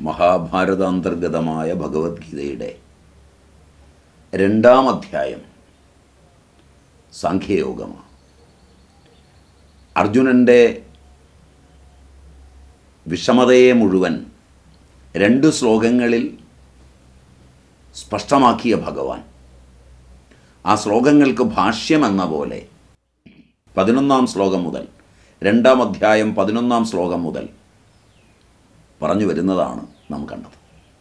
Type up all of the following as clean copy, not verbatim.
മഹാഭാരതാന്തർഗതമായ ഭഗവത്ഗീതയുടെ 2-ാം അധ്യായം സാഖ്യയോഗമാണ്. അർജുനൻ്റെ വിഷമതയെ മുഴുവൻ 2 ശ്ലോകങ്ങളിൽ സ്പഷ്ടമാക്കിയ ഭഗവാൻ ആ ശ്ലോകങ്ങൾക്ക് ഭാഷ്യമെന്ന പോലെ 11-ാം ശ്ലോകം മുതൽ 2-ാം അധ്യായം 11-ാം ശ്ലോകം മുതൽ പറഞ്ഞു വരുന്നതാണ് നാം കണ്ടത്.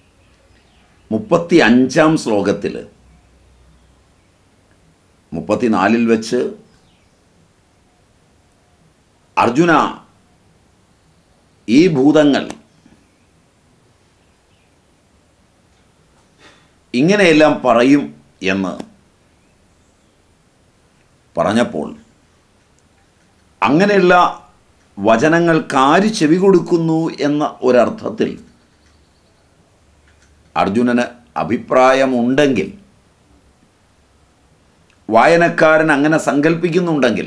35-ാം ശ്ലോകത്തിൽ 34-ൽ വെച്ച് അർജുന, ഈ ഭൂതങ്ങൾ ഇങ്ങനെയെല്ലാം പറയും എന്ന് പറഞ്ഞപ്പോൾ അങ്ങനെയുള്ള വചനങ്ങൾക്കാര് ചെവി കൊടുക്കുന്നു എന്ന ഒരർത്ഥത്തിൽ അർജുനന് അഭിപ്രായമുണ്ടെങ്കിൽ, വായനക്കാരൻ അങ്ങനെ സങ്കല്പിക്കുന്നുണ്ടെങ്കിൽ,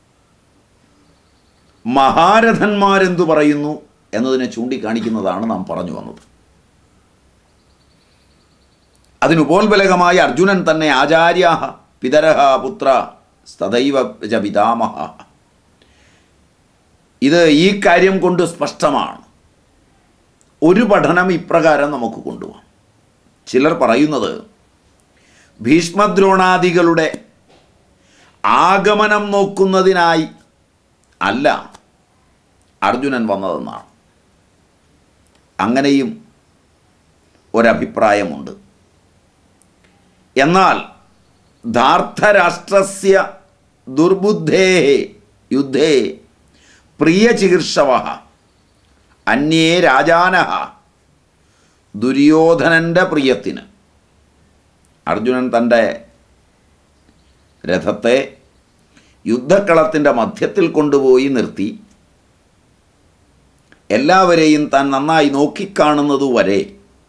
മഹാരഥന്മാരെന്തു പറയുന്നു എന്നതിനെ ചൂണ്ടിക്കാണിക്കുന്നതാണ് നാം പറഞ്ഞു വന്നത്. അതിനുപോൽബലകമായി അർജുനൻ തന്നെ ആചാര്യ പിതരഹ പുത്ര തദൈവ ച പിതാമഹ, ഇത് ഈ കാര്യം കൊണ്ട് സ്പഷ്ടമാണ്. ഒരു പഠനം ഇപ്രകാരം നമുക്ക് കൊണ്ടുപോകാം. ചിലർ പറയുന്നത് ഭീഷ്മദ്രോണാദികളുടെ ആഗമനം നോക്കുന്നതിനായി അല്ല അർജുനൻ വന്നതെന്നാണ്. അങ്ങനെയും ഒരഭിപ്രായമുണ്ട്. എന്നാൽ ധാർത്തരാഷ്ട്രസ്യ ദുർബുദ്ധേ യുദ്ധേ പ്രിയചികിത്സവഃ അന്യേ രാജാനഃ, ദുര്യോധനൻ്റെ പ്രിയത്തിന് അർജുനൻ തൻ്റെ രഥത്തെ യുദ്ധക്കളത്തിൻ്റെ മധ്യത്തിൽ കൊണ്ടുപോയി നിർത്തി എല്ലാവരെയും താൻ നന്നായി നോക്കിക്കാണുന്നതുവരെ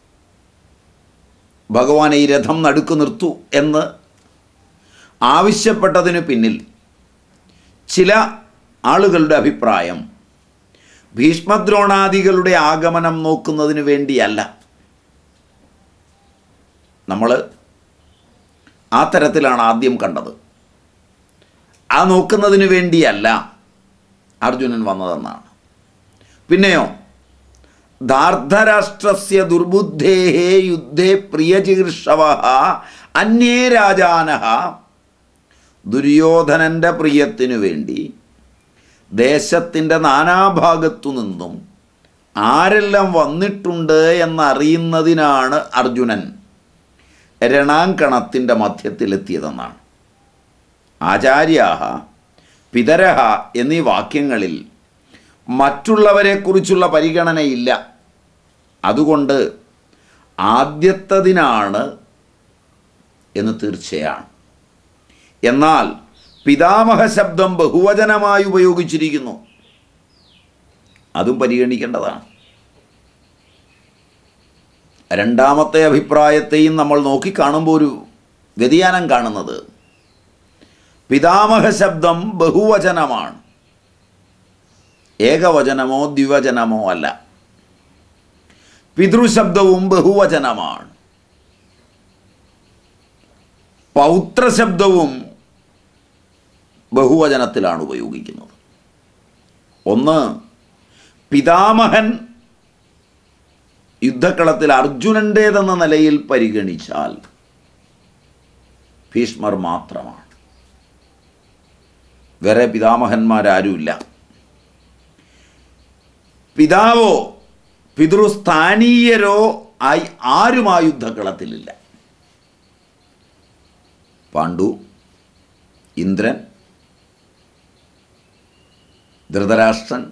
ഭഗവാനെ ഈ രഥം നടുക്ക് നിർത്തൂ എന്ന് ആവശ്യപ്പെട്ടതിന് പിന്നിൽ ചില ആളുകളുടെ അഭിപ്രായം ഭീഷ്മദ്രോണാദികളുടെ ആഗമനം നോക്കുന്നതിന് വേണ്ടിയല്ല. നമ്മൾ ആ തരത്തിലാണ് ആദ്യം കണ്ടത്. ആ നോക്കുന്നതിന് വേണ്ടിയല്ല അർജുനൻ വന്നതെന്നാണ്. പിന്നെയോ ധാർത്തരാഷ്ട്രസ്യ ദുർബുദ്ധേ യുദ്ധേ പ്രിയചികിത്സവഃ അന്യേ രാജാനഃ, ദുര്യോധനൻ്റെ പ്രിയത്തിനു വേണ്ടി ദേശത്തിൻ്റെ നാനാഭാഗത്തു നിന്നും ആരെല്ലാം വന്നിട്ടുണ്ട് എന്നറിയുന്നതിനാണ് അർജുനൻ രണാങ്കണത്തിൻ്റെ മധ്യത്തിലെത്തിയതെന്നാണ്. ആചാര്യാഹ പിതരഹ എന്നീ വാക്യങ്ങളിൽ മറ്റുള്ളവരെക്കുറിച്ചുള്ള പരിഗണനയില്ല. അതുകൊണ്ട് ആദ്യത്തതിനാണ് എന്ന് തീർച്ചയാണ്. എന്നാൽ പിതാമഹ ശബ്ദം ബഹുവചനമായി ഉപയോഗിച്ചിരിക്കുന്നു, അതും പരിഗണിക്കേണ്ടതാണ്. 2-ാമത്തെ അഭിപ്രായത്തെയും നമ്മൾ നോക്കിക്കാണുമ്പോൾ ഒരു വ്യതിയാനം കാണുന്നത്, പിതാമഹ ശബ്ദം ബഹുവചനമാണ്, ഏകവചനമോ ദ്വിവചനമോ അല്ല. പിതൃശബ്ദവും ബഹുവചനമാണ്. പൗത്രശബ്ദവും ബഹുവചനത്തിലാണ് ഉപയോഗിക്കുന്നത്. ഒന്ന്, പിതാമഹൻ യുദ്ധക്കളത്തിൽ അർജുനൻ്റേതെന്ന നിലയിൽ പരിഗണിച്ചാൽ ഭീഷ്മർ മാത്രമാണ്, വേറെ പിതാമഹന്മാരാരുമില്ല. പിതാവോ പിതൃസ്ഥാനീയരോ ആയി ആരും ആ യുദ്ധക്കളത്തിലില്ല. പാണ്ഡു, ഇന്ദ്രൻ, ധൃതരാഷ്ട്രൻ,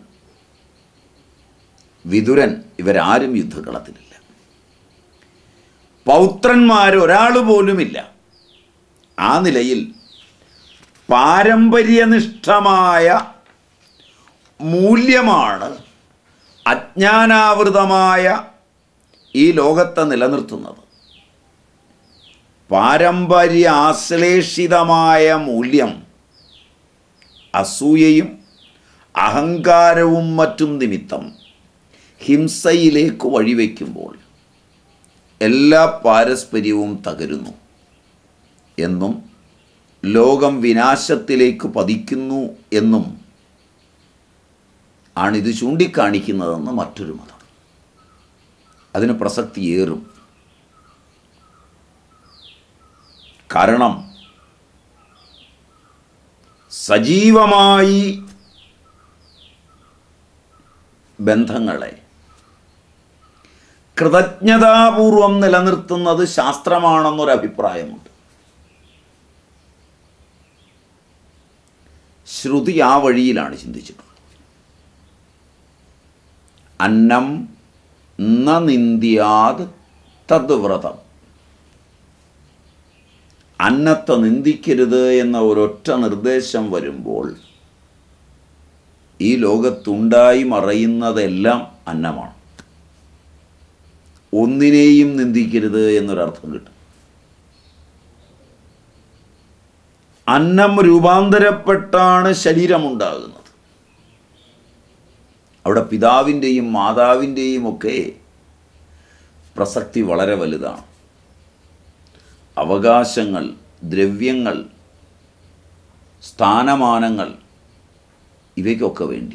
വിതുരൻ ഇവരാരും യുദ്ധക്കളത്തിലില്ല. പൗത്രന്മാരൊരാൾ പോലുമില്ല. ആ നിലയിൽ പാരമ്പര്യനിഷ്ഠമായ മൂല്യമാണ് അജ്ഞാനാവൃതമായ ഈ ലോകത്തെ നിലനിർത്തുന്നത്. പാരമ്പര്യാശ്ലേഷിതമായ മൂല്യം അസൂയയും അഹങ്കാരവും മറ്റും നിമിത്തം ഹിംസയിലേക്ക് വഴിവെക്കുമ്പോൾ എല്ലാ പാരസ്പര്യവും തകരുന്നു എന്നും ലോകം വിനാശത്തിലേക്ക് പതിക്കുന്നു എന്നും ആണിത് ചൂണ്ടിക്കാണിക്കുന്നതെന്ന് മറ്റൊരു മതം. അതിന് പ്രസക്തിയേറും. കാരണം സജീവമായി ബന്ധങ്ങളെ കൃതജ്ഞതാപൂർവം നിലനിർത്തുന്നത് ശാസ്ത്രമാണെന്നൊരഭിപ്രായമുണ്ട്. ശ്രുതി ആ വഴിയിലാണ് ചിന്തിച്ചിട്ടുള്ളത്. അന്നം ന നിന്ദ്യാത് തദ്വ്രതം. അന്നത്തെ നിന്ദിക്കരുത് എന്ന ഒരൊറ്റ നിർദ്ദേശം വരുമ്പോൾ ഈ ലോകത്തുണ്ടായി മറയുന്നതെല്ലാം അന്നമാണ്. ഒന്നിനെയും നിന്ദിക്കരുത് എന്നൊരർത്ഥം കിട്ടും. അന്നം രൂപാന്തരപ്പെട്ടാണ് ശരീരമുണ്ടാകുന്നത്. അവിടെ പിതാവിൻ്റെയും മാതാവിൻ്റെയും ഒക്കെ പ്രസക്തി വളരെ വലുതാണ്. അവകാശങ്ങൾ, ദ്രവ്യങ്ങൾ, സ്ഥാനമാനങ്ങൾ ഇവയ്ക്കൊക്കെ വേണ്ടി,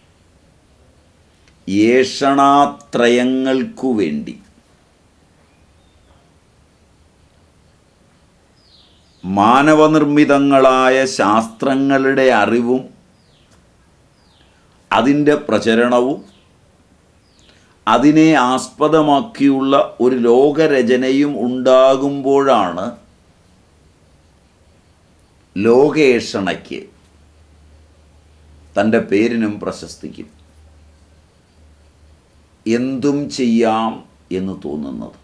ഏഷണാത്രയങ്ങൾക്കു വേണ്ടി മാനവനിർമ്മിതങ്ങളായ ശാസ്ത്രങ്ങളുടെ അറിവും അതിൻ്റെ പ്രചരണവും അതിനെ ആസ്പദമാക്കിയുള്ള ഒരു ലോകരചനയും ഉണ്ടാകുമ്പോഴാണ് ലോകേഷണയ്ക്ക് തൻ്റെ പേരിനും പ്രശസ്തിക്കും എന്തും ചെയ്യാം എന്ന് തോന്നുന്നത്.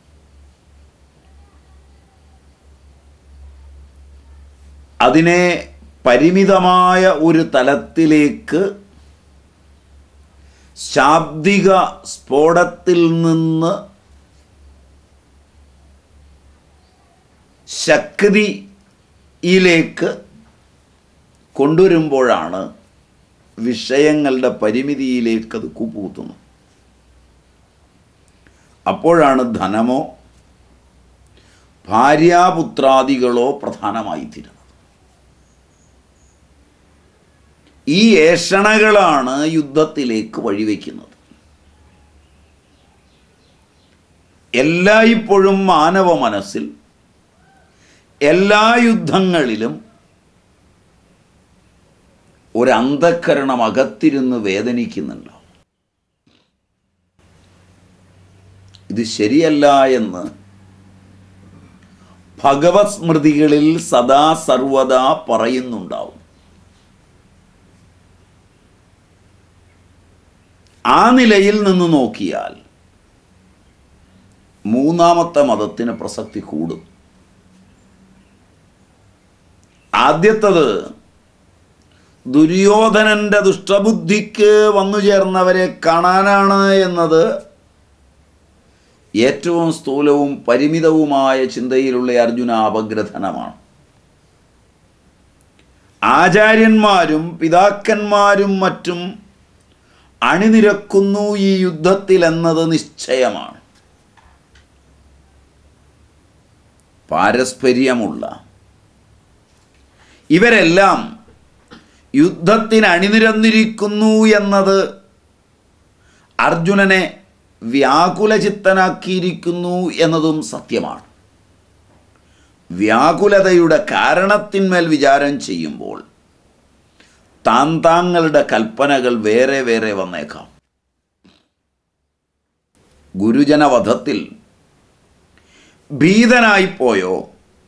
അതിനെ പരിമിതമായ ഒരു തലത്തിലേക്ക് ശാബ്ദിക സ്ഫോടത്തിൽ നിന്ന് ശക്തിയിലേക്ക് കൊണ്ടുവരുമ്പോഴാണ് വിഷയങ്ങളുടെ പരിമിതിയിലേക്ക് അത് കൂപ്പുകുത്തുന്നത്. അപ്പോഴാണ് ധനമോ ഭാര്യാപുത്രാദികളോ പ്രധാനമായി തീരുന്നത്. ഈ ഏഷണകളാണ് യുദ്ധത്തിലേക്ക് വഴിവെക്കുന്നത്. എല്ലായ്പ്പോഴും മാനവ മനസ്സിൽ എല്ലാ യുദ്ധങ്ങളിലും ഒരന്ധക്കരണം അകത്തിരുന്ന് വേദനിക്കുന്നുണ്ടാവും. ഇത് ശരിയല്ല എന്ന് ഭഗവത് സ്മൃതികളിൽ സദാ സർവദാ പറയുന്നുണ്ടാവും. ആ നിലയിൽ നിന്ന് നോക്കിയാൽ മൂന്നാമത്തെ മതത്തിന് പ്രസക്തി കൂടും. ആദ്യത്തത് ദുര്യോധനന്റെ ദുഷ്ടബുദ്ധിക്ക് വന്നു ചേർന്നവരെ കാണാനാണ് എന്നത് ഏറ്റവും സ്ഥൂലവും പരിമിതവുമായ ചിന്തയിലുള്ള അർജുന അപഗ്രഥനമാണ്. ആചാര്യന്മാരും പിതാക്കന്മാരും മറ്റും അണിനിരക്കുന്നു ഈ യുദ്ധത്തിൽ എന്നത് നിശ്ചയമാണ്. പാരസ്പര്യമുള്ള ഇവരെല്ലാം യുദ്ധത്തിന് അണിനിരന്നിരിക്കുന്നു എന്നത് അർജുനനെ വ്യാകുലചിത്തനാക്കിയിരിക്കുന്നു എന്നതും സത്യമാണ്. വ്യാകുലതയുടെ കാരണത്തിന്മേൽ വിചാരം ചെയ്യുമ്പോൾ താങ്കളുടെ കൽപ്പനകൾ വേറെ വേറെ വന്നേക്കാം. ഗുരുജനവധത്തിൽ ഭീതനായിപ്പോയോ?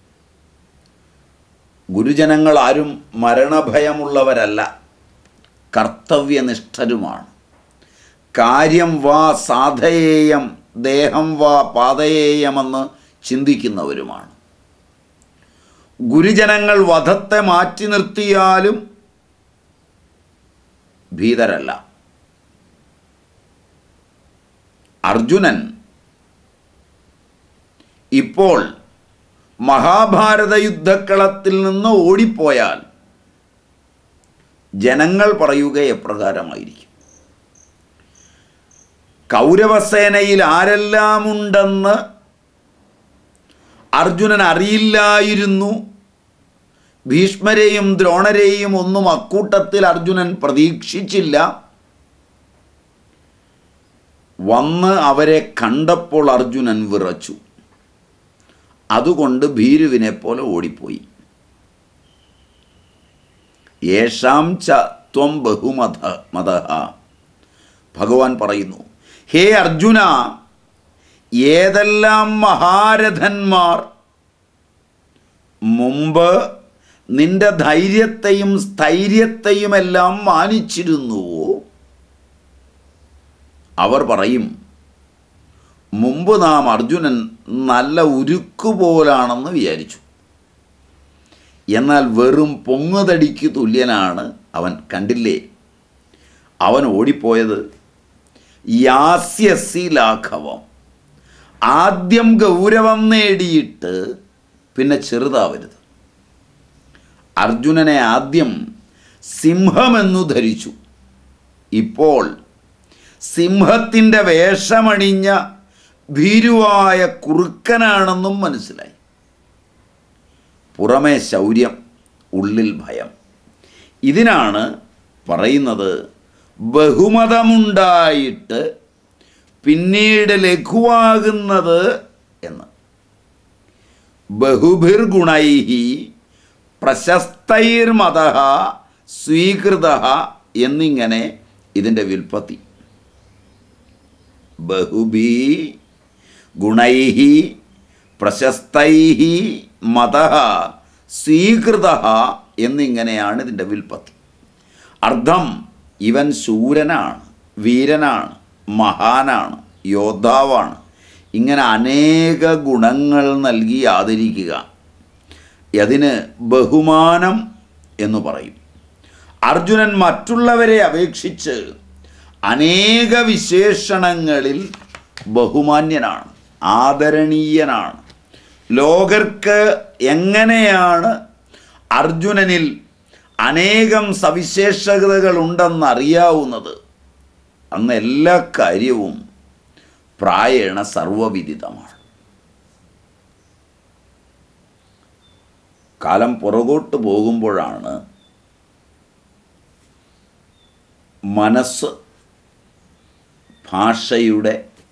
ഗുരുജനങ്ങൾ ആരും മരണഭയമുള്ളവരല്ല, കർത്തവ്യനിഷ്ഠരുമാണ്. കാര്യം വാ സാധയേയം ദേഹം വാ പാതയേയമെന്ന് ചിന്തിക്കുന്നവരുമാണ്. ഗുരുജനങ്ങൾ വധത്തെ മാറ്റി നിർത്തിയാലും ഭീതരല്ല. അർജുനൻ ഇപ്പോൾ മഹാഭാരത യുദ്ധക്കളത്തിൽ നിന്ന് ഓടിപ്പോയാൽ ജനങ്ങൾ പറയുക എപ്രകാരമായിരിക്കും? കൗരവസേനയിൽ ആരെല്ലാമുണ്ടെന്ന് അർജുനൻ അറിയില്ലായിരുന്നു. ഭീഷ്മരെയും ദ്രോണരെയും ഒന്നും അക്കൂട്ടത്തിൽ അർജുനൻ പ്രതീക്ഷിച്ചില്ല. വന്ന് അവരെ കണ്ടപ്പോൾ അർജുനൻ വിറച്ചു. അതുകൊണ്ട് ഭീരുവിനെ പോലെ ഓടിപ്പോയി. യേഷാം ച ത്വം ബഹുമതഃ. ഭഗവാൻ പറയുന്നു, ഹേ അർജുന, ഏതെല്ലാം മഹാരഥന്മാർ മുമ്പ് നിന്റെ ധൈര്യത്തെയും സ്ഥൈര്യത്തെയുമെല്ലാം മാനിച്ചിരുന്നുവോ അവർ പറയും, മുമ്പ് നാം അർജുനൻ നല്ല ഉരുക്കുപോലാണെന്ന് വിചാരിച്ചു. എന്നാൽ വെറും പൊങ്ങുതടിക്ക് തുല്യനാണ് അവൻ. കണ്ടില്ലേ, അവൻ ഓടിപ്പോയത് യാസ്യസി ലാഘവം. ആദ്യം ഗൗരവം നേടിയിട്ട് പിന്നെ ചെറുതാവരുത്. അർജുനനെ ആദ്യം സിംഹമെന്നു ധരിച്ചു. ഇപ്പോൾ സിംഹത്തിൻ്റെ വേഷമണിഞ്ഞ ഭീരുവായ കുറുക്കനാണെന്നും മനസ്സിലായി. പുറമേ ശൗര്യം, ഉള്ളിൽ ഭയം. ഇതിനാണ് പറയുന്നത് ബഹുമതമുണ്ടായിട്ട് പിന്നീട് ലഘുവാകുന്നത് എന്ന്. ബഹുഭിർഗുണൈഹി പ്രശസ്തൈർമതഃ സ്വീകൃതഃ എന്നിങ്ങനെ ഇതിൻ്റെ വ്യുൽപ്പത്തി. ബഹുഭി ഗുണൈഹി പ്രശസ്തൈഹി മതഃ സ്വീകൃതഃ എന്നിങ്ങനെയാണ് ഇതിൻ്റെ വ്യുൽപ്പത്തി. അർത്ഥം, ഇവൻ ശൂരനാണ്, വീരനാണ്, മഹാനാണ്, യോദ്ധാവാണ്. ഇങ്ങനെ അനേക ഗുണങ്ങൾ നൽകി ആദരിക്കുക. അതിന് ബഹുമാനം എന്ന് പറയും. അർജുനൻ മറ്റുള്ളവരെ അപേക്ഷിച്ച് അനേക വിശേഷണങ്ങളിൽ ബഹുമാന്യനാണ്, ആദരണീയനാണ്. ലോകർക്ക് എങ്ങനെയാണ് അർജുനനിൽ അനേകം സവിശേഷതകളുണ്ടെന്നറിയാവുന്നത്? അന്ന് എല്ലാ കാര്യവും പ്രായേണ സർവവിദിതമാണ്. കാലം പുറകോട്ട് പോകുമ്പോഴാണ് മനസ്സ് ഭാഷയുടെ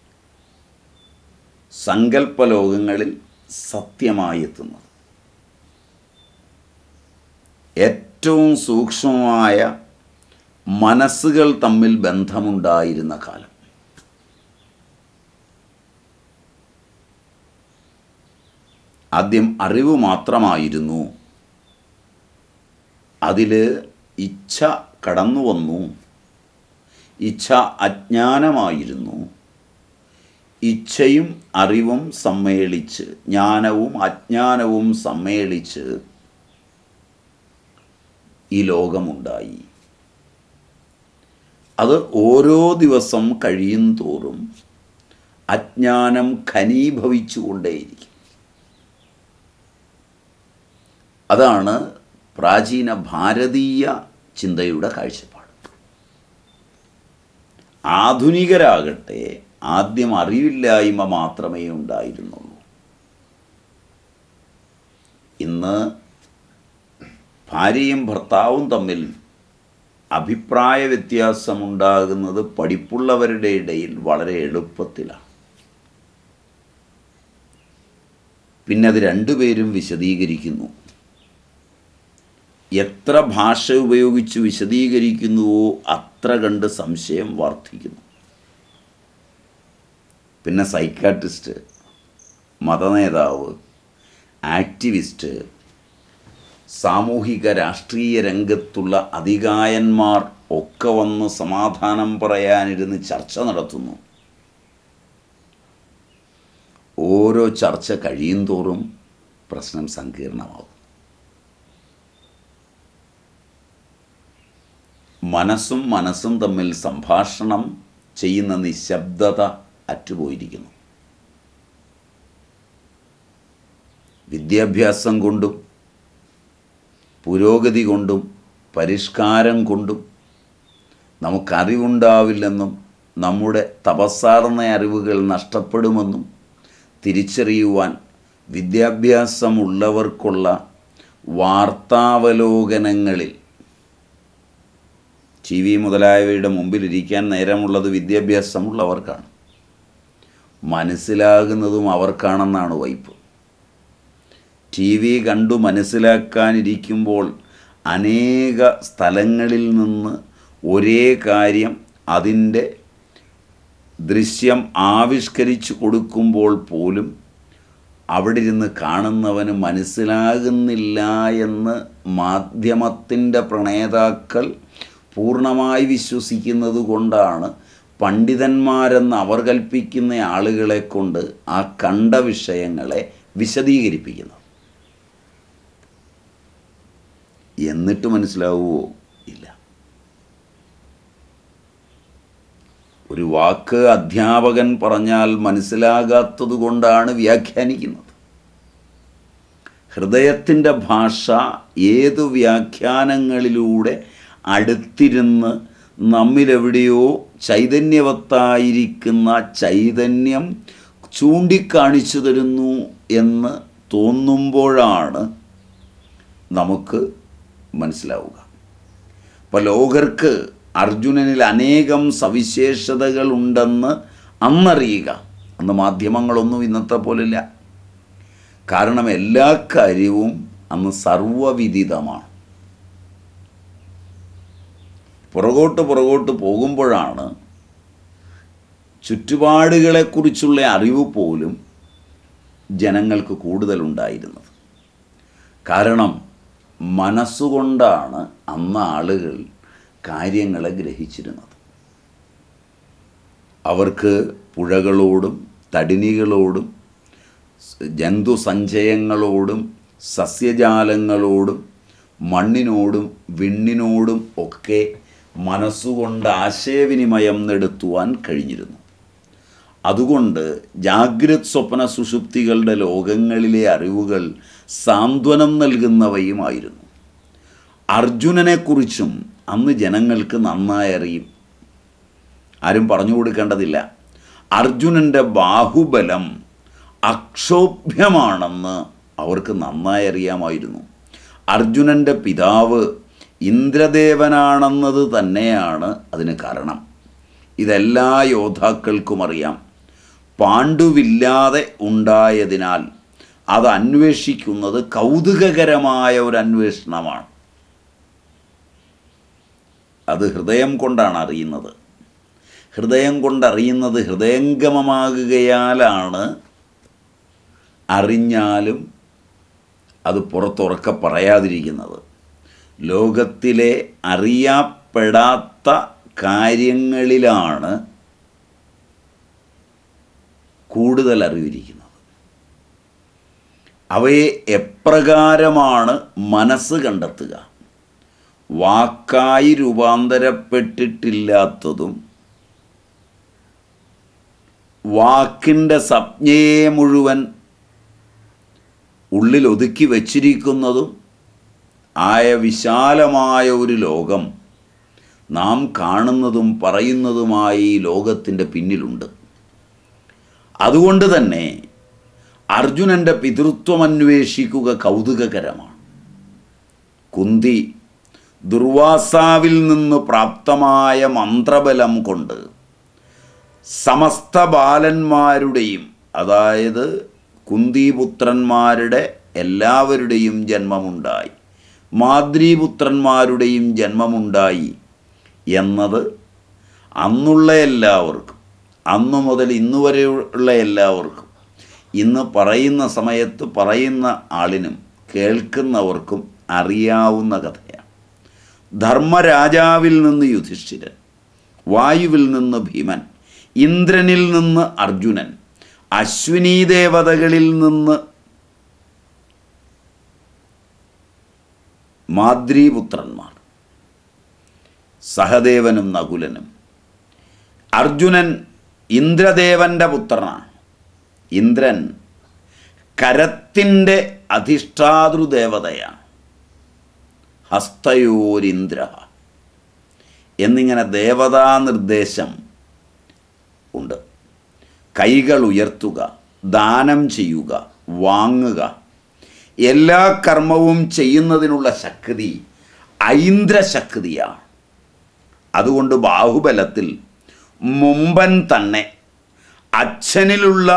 സങ്കല്പലോകങ്ങളിൽ സത്യമായി എത്തുന്നത്. ഏറ്റവും സൂക്ഷ്മമായ മനസ്സുകൾ തമ്മിൽ ബന്ധമുണ്ടായിരുന്ന കാലം. ആദ്യം അറിവ് മാത്രമായിരുന്നു, അതിൽ ഇച്ഛ കടന്നു വന്നു. ഇച്ഛ അജ്ഞാനമായിരുന്നു. ഇച്ഛയും അറിവും സമ്മേളിച്ച്, ജ്ഞാനവും അജ്ഞാനവും സമ്മേളിച്ച് ഈ ലോകമുണ്ടായി. അത് ഓരോ ദിവസം കഴിയും തോറും അജ്ഞാനം ഘനീഭവിച്ചു കൊണ്ടേയിരിക്കും. അതാണ് പ്രാചീന ഭാരതീയ ചിന്തയുടെ കാഴ്ചപ്പാട്. ആധുനികരാകട്ടെ ആദ്യം അറിവില്ലായ്മ മാത്രമേ ഉണ്ടായിരുന്നുള്ളൂ. ഇന്ന് ഭാര്യയും ഭർത്താവും തമ്മിൽ അഭിപ്രായ വ്യത്യാസമുണ്ടാകുന്നത് പഠിപ്പുള്ളവരുടെ ഇടയിൽ വളരെ എളുപ്പത്തിലാണ്. പിന്നെ അത് രണ്ടുപേരും വിശദീകരിക്കുന്നു. എത്ര ഭാഷ ഉപയോഗിച്ച് വിശദീകരിക്കുന്നുവോ അത്ര കണ്ട് സംശയം വർദ്ധിക്കുന്നു. പിന്നെ സൈക്കാട്രിസ്റ്റ്, മതനേതാവ്, ആക്ടിവിസ്റ്റ്, സാമൂഹിക രാഷ്ട്രീയ രംഗത്തുള്ള അതികായന്മാർ ഒക്കെ വന്ന് സമാധാനം പറയാനിരുന്ന് ചർച്ച നടത്തുന്നു. ഓരോ ചർച്ച കഴിയും തോറും പ്രശ്നം സങ്കീർണമാവും. മനസ്സും തമ്മിൽ സംഭാഷണം ചെയ്യുന്ന നിശബ്ദത അറ്റുപോയിരിക്കുന്നു. വിദ്യാഭ്യാസം കൊണ്ടും പുരോഗതി കൊണ്ടും പരിഷ്കാരം കൊണ്ടും നമുക്കറിവുണ്ടാവില്ലെന്നും നമ്മുടെ തപസ്സാർന്ന അറിവുകൾ നഷ്ടപ്പെടുമെന്നും തിരിച്ചറിയുവാൻ വിദ്യാഭ്യാസമുള്ളവർക്കുള്ള വാർത്താവലോകനങ്ങളിൽ ടി വി മുതലായവയുടെ മുമ്പിലിരിക്കാൻ നേരമുള്ളത് വിദ്യാഭ്യാസമുള്ളവർക്കാണ്. മനസ്സിലാകുന്നതും അവർക്കാണെന്നാണ് വൈപ്പ്. ടി വി കണ്ടു മനസ്സിലാക്കാനിരിക്കുമ്പോൾ അനേക സ്ഥലങ്ങളിൽ നിന്ന് ഒരേ കാര്യം അതിൻ്റെ ദൃശ്യം ആവിഷ്കരിച്ചു കൊടുക്കുമ്പോൾ പോലും അവിടെ ഇരുന്ന് കാണുന്നവന് മനസ്സിലാകുന്നില്ല എന്ന് മാധ്യമത്തിൻ്റെ പ്രണേതാക്കൾ പൂർണ്ണമായി വിശ്വസിക്കുന്നത് കൊണ്ടാണ് പണ്ഡിതന്മാരെന്ന് അവർ കൽപ്പിക്കുന്ന ആളുകളെ കൊണ്ട് ആ കണ്ട വിഷയങ്ങളെ വിശദീകരിപ്പിക്കുന്നത്. എന്നിട്ട് മനസ്സിലാവുമോ? ഇല്ല. ഒരു വാക്ക് അധ്യാപകൻ പറഞ്ഞാൽ മനസ്സിലാകാത്തത് കൊണ്ടാണ് വ്യാഖ്യാനിക്കുന്നത്. ഹൃദയത്തിൻ്റെ ഭാഷ ഏതു വ്യാഖ്യാനങ്ങളിലൂടെ അടുത്തിരുന്ന് നമ്മിലെവിടെയോ ചൈതന്യവത്തായിരിക്കുന്ന ചൈതന്യം ചൂണ്ടിക്കാണിച്ചു തരുന്നു എന്ന് തോന്നുമ്പോഴാണ് നമുക്ക് മനസ്സിലാവുക. അപ്പോൾ ലോകർക്ക് അർജുനനിൽ അനേകം സവിശേഷതകളുണ്ടെന്ന് അന്നറിയുക. അന്ന് മാധ്യമങ്ങളൊന്നും ഇന്നത്തെ പോലില്ല. കാരണം എല്ലാ കാര്യവും അന്ന് സർവവിദിതമാണ്. പുറകോട്ട് പോകുമ്പോഴാണ് ചുറ്റുപാടുകളെക്കുറിച്ചുള്ള അറിവ് പോലും ജനങ്ങൾക്ക് കൂടുതലുണ്ടായിരുന്നത്. കാരണം മനസ്സുകൊണ്ടാണ് അന്ന് ആളുകൾ കാര്യങ്ങളെ ഗ്രഹിച്ചിരുന്നത്. അവർക്ക് പുഴകളോടും തടിനികളോടും ജന്തുസഞ്ചയങ്ങളോടും സസ്യജാലങ്ങളോടും മണ്ണിനോടും വിണ്ണിനോടും ഒക്കെ മനസ്സുകൊണ്ട് ആശയവിനിമയം നടത്തുവാൻ കഴിഞ്ഞിരുന്നു. അതുകൊണ്ട് ജാഗ്രത് സ്വപ്ന സുഷുപ്തികളുടെ ലോകങ്ങളിലെ അറിവുകൾ സാന്ത്വനം നൽകുന്നവയുമായിരുന്നു. അർജുനനെക്കുറിച്ചും അന്ന് ജനങ്ങൾക്ക് നന്നായി അറിയും. ആരും പറഞ്ഞു കൊടുക്കേണ്ടതില്ല. അർജുനൻ്റെ ബാഹുബലം അക്ഷോഭ്യമാണെന്ന് അവർക്ക് നന്നായി അറിയാമായിരുന്നു. അർജുനൻ്റെ പിതാവ് ഇന്ദ്രദേവനാണെന്നത് തന്നെയാണ് അതിന് കാരണം. ഇതെല്ലാ യോദ്ധാക്കൾക്കും അറിയാം. പാണ്ഡുവില്ലാതെ ഉണ്ടായതിനാൽ അത് അന്വേഷിക്കുന്നത് കൗതുകകരമായ ഒരു അന്വേഷണമാണ്. അത് ഹൃദയം കൊണ്ടാണ് അറിയുന്നത്. ഹൃദയം കൊണ്ടറിയുന്നത് ഹൃദയംഗമമാകുകയാലാണ് അറിഞ്ഞാലും അത് പുറത്തുറക്കെ പറയാതിരിക്കുന്നത്. ലോകത്തിലെ അറിയപ്പെടാത്ത കാര്യങ്ങളിലാണ് കൂടുതൽ അറിവിരിക്കുന്നത്. അവയെ എപ്രകാരമാണ് മനസ്സ് കണ്ടെത്തുക? വാക്കായി രൂപാന്തരപ്പെട്ടിട്ടില്ലാത്തതും വാക്കിൻ്റെ സംജ്ഞയെ മുഴുവൻ ഉള്ളിൽ ഒതുക്കി വച്ചിരിക്കുന്നതും ആയ വിശാലമായ ഒരു ലോകം നാം കാണുന്നതും പറയുന്നതുമായി ഈ ലോകത്തിൻ്റെ പിന്നിലുണ്ട്. അതുകൊണ്ട് തന്നെ അർജുനൻ്റെ പിതൃത്വം അന്വേഷിക്കുക കൗതുകകരമാണ്. കുന്തി ദുർവാസാവിൽ നിന്ന് പ്രാപ്തമായ മന്ത്രബലം കൊണ്ട് സമസ്ത ബാലന്മാരുടെയും, അതായത് കുന്തിപുത്രന്മാരുടെ എല്ലാവരുടെയും ജന്മമുണ്ടായി, മാദ്രീപുത്രന്മാരുടെയും ജന്മമുണ്ടായി എന്നത് അന്നുള്ള എല്ലാവർക്കും, അന്നു മുതൽ ഇന്നു വരെയുള്ള എല്ലാവർക്കും, ഇന്ന് പറയുന്ന സമയത്ത് പറയുന്ന ആളിനും കേൾക്കുന്നവർക്കും അറിയാവുന്ന കഥയാണ്. ധർമ്മരാജാവിൽ നിന്ന് യുധിഷ്ഠിരൻ, വായുവിൽ നിന്ന് ഭീമൻ, ഇന്ദ്രനിൽ നിന്ന് അർജുനൻ, അശ്വിനീ ദേവതകളിൽ നിന്ന് മാദ്രീപുത്രന്മാർ, സഹദേവനും നകുലനും. അർജുനൻ ഇന്ദ്രദേവൻ്റെ പുത്രനാണ്. ഇന്ദ്രൻ കരത്തിൻ്റെ അധിഷ്ഠാതൃദേവതയാണ്. ഹസ്തയോരിന്ദ്ര എന്നിങ്ങനെ ദേവതാ നിർദ്ദേശം ഉണ്ട്. കൈകൾ ഉയർത്തുക, ദാനം ചെയ്യുക, വാങ്ങുക, എല്ലാ കർമ്മവും ചെയ്യുന്നതിനുള്ള ശക്തി ഐന്ദ്രശക്തിയാണ്. അതുകൊണ്ട് ബാഹുബലത്തിൽ മുമ്പൻ തന്നെ അച്ഛനിലുള്ള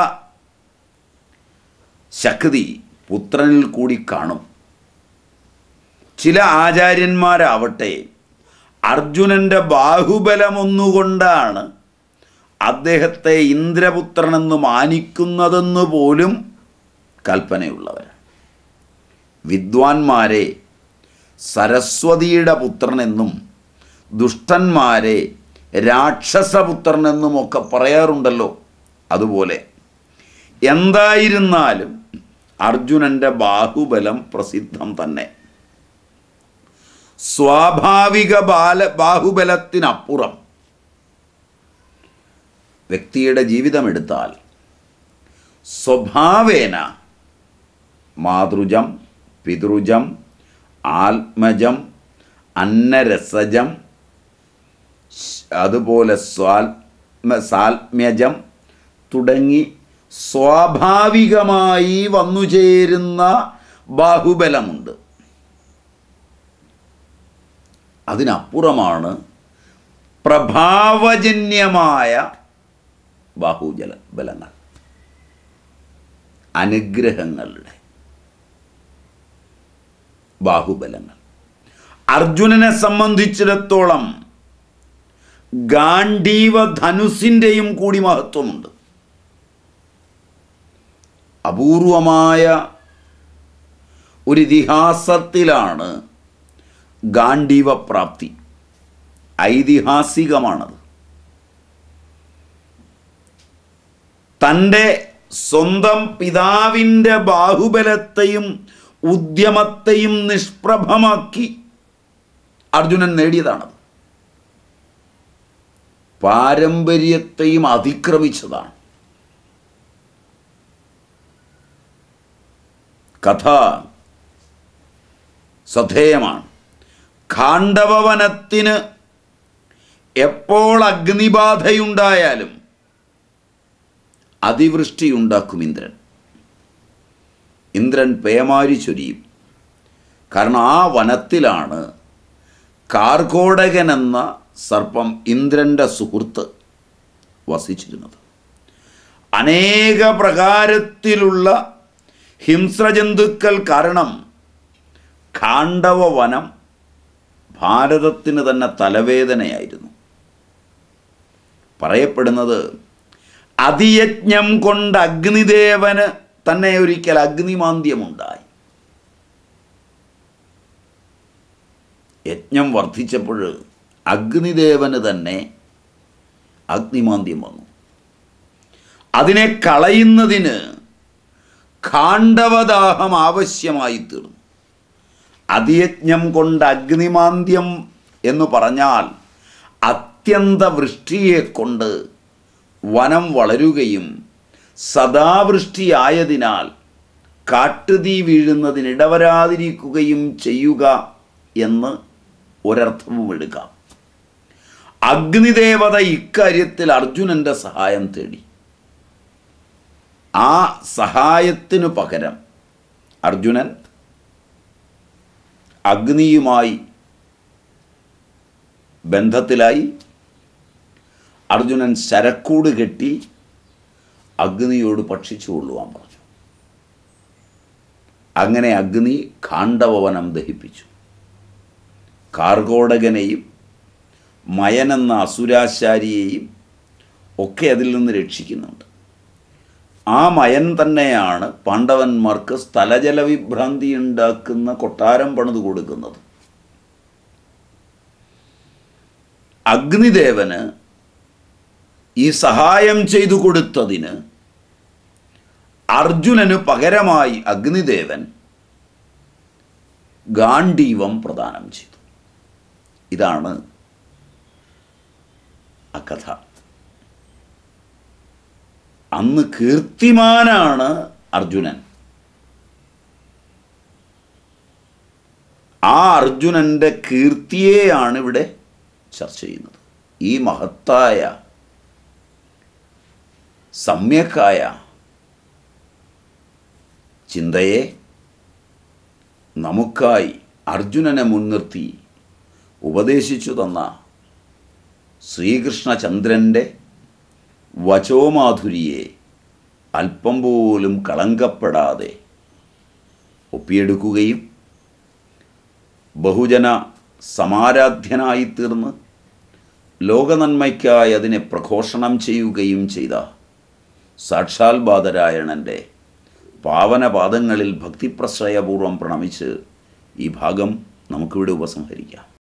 ശക്തി പുത്രനിൽ കൂടി കാണും. ചില ആചാര്യന്മാരാവട്ടെ അർജുനൻ്റെ ബാഹുബലമൊന്നുകൊണ്ടാണ് അദ്ദേഹത്തെ ഇന്ദ്രപുത്രനെന്ന് മാനിക്കുന്നതെന്ന് പോലും കൽപ്പനയുള്ളവരാണ്. വിദ്വാൻമാരെ സരസ്വതിയുടെ പുത്രനെന്നും ദുഷ്ടന്മാരെ രാക്ഷസപുത്രനെന്നുമൊക്കെ പറയാറുണ്ടല്ലോ. അതുപോലെ എന്തായിരുന്നാലും അർജുനൻ്റെ ബാഹുബലം പ്രസിദ്ധം തന്നെ. സ്വാഭാവിക ബാഹുബലത്തിനപ്പുറം വ്യക്തിയുടെ ജീവിതമെടുത്താൽ സ്വഭാവേന മാതൃജം, പിതൃജം, ആത്മജം, അന്നരസജം, അതുപോലെ സാൽമ്യജം തുടങ്ങി സ്വാഭാവികമായി വന്നുചേരുന്ന ബാഹുബലമുണ്ട്. അതിനപ്പുറമാണ് പ്രഭാവജന്യമായ ബലങ്ങൾ, അനുഗ്രഹങ്ങളുടെ ബാഹുബലങ്ങൾ. അർജുനനെ സംബന്ധിച്ചിടത്തോളം ഗാണ്ഡീവ ധനുസിൻ്റെയും കൂടി മഹത്വമുണ്ട്. അപൂർവമായ ഒരു ഇതിഹാസത്തിലാണ് ഗാണ്ഡീവ പ്രാപ്തി. ഐതിഹാസികമാണത്. തൻ്റെ സ്വന്തം പിതാവിൻ്റെ ബാഹുബലത്തെയും ഉദ്യമത്തെയും നിഷ്പ്രഭമാക്കി അർജുനൻ നേടിയതാണത്. പാരമ്പര്യത്തെയും അതിക്രമിച്ചതാണ്. കഥ ശ്രദ്ധേയമാണ്. ഖാണ്ഡവവനത്തിന് എപ്പോൾ അഗ്നിബാധയുണ്ടായാലും അതിവൃഷ്ടിയുണ്ടാക്കും ഇന്ദ്രൻ. ഇന്ദ്രൻ പേമാരി ചൊരിയും. കാരണം ആ വനത്തിലാണ് കാർകോടകൻ എന്ന സർപ്പം ഇന്ദ്രൻ്റെ സുഹൃത്ത് വസിച്ചിരുന്നത്. അനേക പ്രകാരത്തിലുള്ള ഹിംസ്രജന്തുക്കൾ കാരണം ഖാണ്ഡവ വനം ഭാരതത്തിന് തന്നെ തലവേദനയായിരുന്നു. പറയപ്പെടുന്നത് അതിയജ്ഞം കൊണ്ട് അഗ്നിദേവന് തന്നെ ഒരിക്കൽ അഗ്നിമാന്ദ്യമുണ്ടായി. യജ്ഞം വർദ്ധിച്ചപ്പോൾ അഗ്നിദേവന് തന്നെ അഗ്നിമാന്ദ്യം വന്നു. അതിനെ കളയുന്നതിന് ഖാണ്ഡവദാഹം ആവശ്യമായി തീർന്നു. അതിയജ്ഞം കൊണ്ട് അഗ്നിമാന്ദ്യം എന്ന് പറഞ്ഞാൽ അത്യന്ത വൃഷ്ടിയെ കൊണ്ട് വനം വളരുകയും സദാവൃഷ്ടിയായതിനാൽ കാട്ടുതീ വീഴുന്നതിനിടവരാതിരിക്കുകയും ചെയ്യുക എന്ന് ഒരർത്ഥവും എടുക്കാം. അഗ്നിദേവത ഇക്കാര്യത്തിൽ അർജുനൻ്റെ സഹായം തേടി. ആ സഹായത്തിനു പകരം അർജുനൻ അഗ്നിയുമായി ബന്ധത്തിലായി. അർജുനൻ ശരക്കൂട് കെട്ടി അഗ്നിയോട് ഭക്ഷിച്ചു കൊള്ളുവാൻ പറഞ്ഞു. അങ്ങനെ അഗ്നി ഖാണ്ഡവവനം ദഹിപ്പിച്ചു. കാർകോടകനെയും മയനെന്ന അസുരാശാരിയെയും ഒക്കെ അതിൽ നിന്ന് രക്ഷിക്കുന്നുണ്ട്. ആ മയൻ തന്നെയാണ് പാണ്ഡവന്മാർക്ക് സ്ഥലജലവിഭ്രാന്തി ഉണ്ടാക്കുന്ന കൊട്ടാരം പണിതു കൊടുക്കുന്നത്. അഗ്നിദേവന് ഈ സഹായം ചെയ്തു കൊടുത്തതിന് അർജുനന് പകരമായി അഗ്നിദേവൻ ഗാണ്ഡീവം പ്രദാനം ചെയ്തു. ഇതാണ് ആ കഥ. അന്ന് കീർത്തിമാനാണ് അർജുനൻ. ആ അർജുനൻ്റെ കീർത്തിയെയാണ് ഇവിടെ ചർച്ച ചെയ്യുന്നത്. ഈ മഹത്തായ സമ്യക്കായ ചിന്തയെ നമുക്കായി അർജുനനെ മുൻനിർത്തി ഉപദേശിച്ചു തന്ന ശ്രീകൃഷ്ണചന്ദ്രൻ്റെ വചോമാധുരിയെ അല്പം പോലും കളങ്കപ്പെടാതെ ഒപ്പിയെടുക്കുകയും ബഹുജന സമാരാധ്യനായിത്തീർന്ന് ലോകനന്മയ്ക്കായി അതിനെ പ്രഘോഷണം ചെയ്യുകയും ചെയ്ത സാക്ഷാൽ ബാദരായണൻ്റെ പാവനപാദങ്ങളിൽ ഭക്തിപ്രശ്രയപൂർവം പ്രണമിച്ച് ഈ ഭാഗം നമുക്കിവിടെ ഉപസംഹരിക്കാം.